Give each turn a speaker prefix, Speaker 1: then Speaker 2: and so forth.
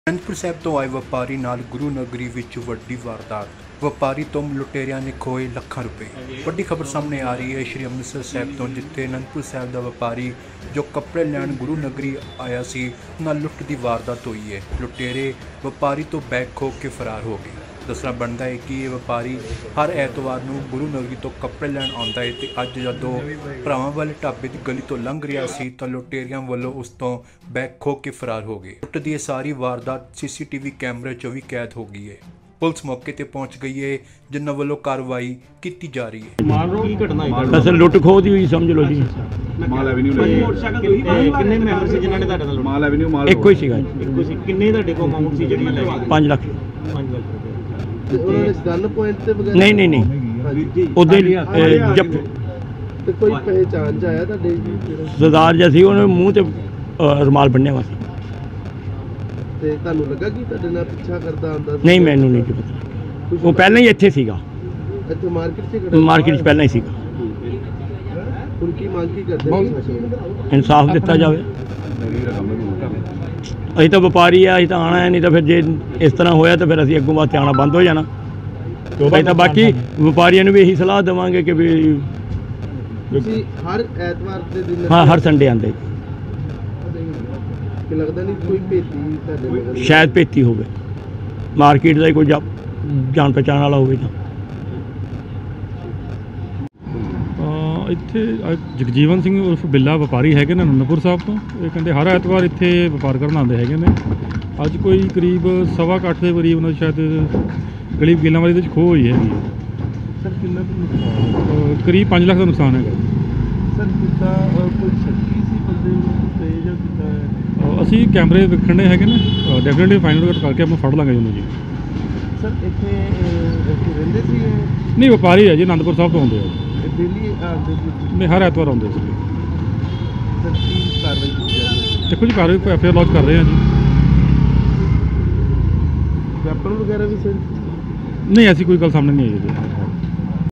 Speaker 1: ਅਨੰਦਪੁਰ ਸਾਹਿਬ ਤੋਂ ਆਏ ਵਪਾਰੀ ਨਾਲ ਗੁਰੂ ਨਗਰੀ ਵਿੱਚ ਵੱਡੀ ਵਾਰਦਾਤ। ਵਪਾਰੀ ਤੋਂ ਲੁਟੇਰਿਆਂ ਨੇ ਖੋਏ ਲੱਖਾਂ ਰੁਪਏ। ਵੱਡੀ ਖਬਰ ਸਾਹਮਣੇ ਆ ਰਹੀ ਹੈ ਸ਼੍ਰੀ ਅੰਮ੍ਰਿਤਸਰ ਸਾਹਿਬ ਤੋਂ, ਜਿੱਥੇ ਅਨੰਦਪੁਰ ਸਾਹਿਬ ਦਾ ਵਪਾਰੀ ਜੋ ਕੱਪੜੇ ਲੈਣ ਗੁਰੂ ਨਗਰੀ ਆਇਆ ਸੀ ਨਾਲ ਲੁੱਟ ਦੀ ਵਾਰਦਾਤ ਹੋਈ ਹੈ। ਲੁਟੇਰੇ ਵਪਾਰੀ ਤੋਂ ਬੈਗ ਖੋਹ ਕੇ ਫਰਾਰ ਹੋ ਗਏ। ਦੱਸਣਾ ਬਣਦਾ ਹੈ ਕਿ ਇਹ ਵਪਾਰੀ ਹਰ ਐਤਵਾਰ ਨੂੰ ਗੁਰੂ ਨਗਰੀ ਤੋਂ ਕੱਪੜੇ ਲੈਣ ਆਉਂਦਾ ਹੈ ਤੇ ਅੱਜ ਜਦੋਂ ਭਰਾਵਾਂ ਵਾਲੇ ਢਾਬੇ ਦੀ ਗਲੀ ਤੋਂ ਲੰਘ ਰਿਹਾ ਸੀ ਤਾਂ ਲੁਟੇਰਿਆਂ ਵੱਲੋਂ ਉਸ ਤੋਂ ਬੈਗ ਖੋਹ ਕੇ ਫਰਾਰ ਹੋ ਗਏ। ਲੁੱਟ ਦੀ ਇਹ ਸਾਰੀ ਵਾਰਦਾਤ ਸੀਸੀਟੀਵੀ ਕੈਮਰੇ 'ਚ ਵੀ ਕੈਦ ਹੋ ਗਈ ਹੈ। ਪੁਲਿਸ ਮੌਕੇ ਤੇ ਪਹੁੰਚ ਗਈ ਹੈ, ਜਿਨ੍ਹਾਂ ਵੱਲੋਂ ਕਾਰਵਾਈ ਕੀਤੀ ਜਾ ਰਹੀ ਹੈ।
Speaker 2: ਅਸਲ ਲੁੱਟ ਖੋਹ ਦੀ ਹੋਈ ਸਮਝ ਲਓ ਜੀ।
Speaker 3: ਮਾਲ ਐਵਨਿਊ ਕਿੰਨੇ ਮੈਂਬਰ ਸੀ ਜਿਨ੍ਹਾਂ ਨੇ ਤੁਹਾਡੇ ਨਾਲ ਮਾਲ ਐਵਨਿਊ ਮਾਲ
Speaker 2: ਇੱਕੋ ਹੀ ਸੀਗਾ।
Speaker 3: ਇੱਕੋ ਸੀ। ਕਿੰਨੇ ਤੁਹਾਡੇ ਕੋਲ ਅਮਾਉਂਟ ਸੀ ਜਿਹੜੀ
Speaker 2: 5 ਲੱਖ।
Speaker 3: 5 ਲੱਖ
Speaker 4: ਤੇ ਉਹਨਾਂ ਨੇ ਗਨ ਪੁਆਇੰਟ ਤੇ ਵਗੈਰਾ
Speaker 2: ਨਹੀਂ ਉਦੋਂ ਜਬ
Speaker 4: ਤੇ ਕੋਈ ਪਹਿਚਾਣ ਚ ਆਇਆ ਤੁਹਾਡੇ
Speaker 2: ਸਰਦਾਰ ਜਿਹਾ ਸੀ, ਉਹਨੇ ਮੂੰਹ ਤੇ ਰੁਮਾਲ ਬੰਨਿਆ ਵਾ ਸੀ।
Speaker 4: ਤੇ ਤੁਹਾਨੂੰ ਲੱਗਾ ਕਿ ਤੁਹਾਡੇ ਨਾਲ ਪਿੱਛਾ ਕਰਦਾ ਆਂਦਾ ਸੀ?
Speaker 2: ਨਹੀਂ, ਮੈਨੂੰ ਨਹੀਂ ਜੀ ਪਤਾ। ਉਹ ਪਹਿਲਾਂ ਹੀ ਇੱਥੇ ਸੀਗਾ,
Speaker 4: ਇੱਥੇ ਮਾਰਕੀਟ 'ਚ ਖੜਾ
Speaker 2: ਮਾਰਕੀਟ 'ਚ ਪਹਿਲਾਂ ਹੀ ਸੀਗਾ।
Speaker 4: ਹੁਣ ਕੀ ਮੰਗ ਕੀ ਕਰਦੇ?
Speaker 2: ਇਨਸਾਫ ਦਿੱਤਾ ਜਾਵੇ। ਅਸੀਂ ਤਾਂ ਵਪਾਰੀ ਆ, ਅਸੀਂ ਤਾਂ ਆਉਣਾ ਹੈ, ਨਹੀਂ ਤਾਂ ਫਿਰ ਜੇ ਇਸ ਤਰ੍ਹਾਂ ਹੋਇਆ ਤਾਂ ਫਿਰ ਅਸੀਂ ਅੱਗੋਂ ਵਾਸਤੇ ਆਉਣਾ ਬੰਦ ਹੋ ਜਾਣਾ। ਅਸੀਂ ਤਾਂ ਬਾਕੀ ਵਪਾਰੀਆਂ ਨੂੰ ਵੀ ਇਹੀ ਸਲਾਹ ਦੇਵਾਂਗੇ ਕਿ ਵੀ
Speaker 4: ਤੁਸੀਂ ਹਰ ਐਤਵਾਰ ਦੇ ਦਿਨ
Speaker 2: ਹਾਂ ਹਰ ਸੰਡੇ ਆਉਂਦੇ।
Speaker 4: ਕਿ ਲੱਗਦਾ ਨਹੀਂ ਕੋਈ ਭੇਤੀ ਤੁਹਾਡੇ ਮਗਰ?
Speaker 2: ਸ਼ਾਇਦ ਭੇਤੀ ਹੋਵੇ, ਮਾਰਕੀਟ ਦਾ ਹੀ ਕੋਈ ਜਾਣ ਪਛਾਣ ਵਾਲਾ ਹੋਵੇ ਤਾਂ।
Speaker 5: ਇੱਥੇ ਜਗਜੀਵਨ ਸਿੰਘ ਉਰਫ ਬਿੱਲਾ ਵਪਾਰੀ ਹੈਗੇ ਨੇ ਅਨੰਦਪੁਰ ਸਾਹਿਬ ਤੋਂ। ਇਹ ਕਹਿੰਦੇ ਹਰ ਐਤਵਾਰ ਇੱਥੇ ਵਪਾਰ ਕਰਨ ਆਉਂਦੇ ਹੈਗੇ ਨੇ। ਅੱਜ ਕੋਈ ਕਰੀਬ 8:15 ਦੇ ਕਰੀਬ ਉਹਨਾਂ ਦੀ ਸ਼ਾਇਦ ਗਲੀ ਗਿੱਲਾਂਵਾਲੀ ਦੇ ਵਿੱਚ ਖੋਹ ਹੋਈ ਹੈਗੀ।
Speaker 4: ਸਰ ਕਿੰਨਾ ਨੁਕਸਾਨ?
Speaker 5: ਕਰੀਬ 5 ਲੱਖ ਦਾ ਨੁਕਸਾਨ ਹੈਗਾ।
Speaker 4: ਸਰ ਕਿੱਦਾਂ ਕੋਈ ਸ਼ੱਕੀ ਸੀ ਬੰਦੇ ਨੂੰ ਤੇ ਜਾਂ ਕਿੱਦਾਂ?
Speaker 5: ਅਸੀਂ ਕੈਮਰੇ ਵੇਖਣ ਦੇ ਹੈਗੇ ਨੇ, ਡੈਫੀਨੇਟਲੀ ਫਾਈਂਡ ਆਊਟ ਕਰਕੇ ਆਪਾਂ ਫੜ ਲਾਂਗੇ ਉਹਨੂੰ ਜੀ।
Speaker 4: ਸਰ ਇੱਥੇ ਰਹਿੰਦੇ ਸੀ?
Speaker 5: ਨਹੀਂ, ਵਪਾਰੀ ਹੈ ਜੀ, ਅਨੰਦਪੁਰ ਸਾਹਿਬ ਤੋਂ ਆਉਂਦੇ ਆ।
Speaker 4: ਦਿੱਲੀ ਆਉਂਦੇ ਸੀ?
Speaker 5: ਨਹੀਂ, ਹਰ ਐਤਵਾਰ ਆਉਂਦੇ ਸੀ।
Speaker 4: ਸਰ ਕੀ ਕਾਰਵਾਈ ਕੀਤੀ ਜਾ ਰਹੀ ਹੈ?
Speaker 5: ਦੇਖੋ ਜੀ, ਕਾਰਵਾਈ ਐਫਆਈਆਰ ਲੌਂਚ ਕਰ ਰਹੇ ਹਾਂ ਜੀ।
Speaker 4: ਵੈਪਨ ਵਗੈਰਾ ਵੀ ਸਰ?
Speaker 5: ਨਹੀਂ, ਐਸੀ ਕੋਈ ਗੱਲ ਸਾਹਮਣੇ ਨਹੀਂ ਆਈ ਜੀ।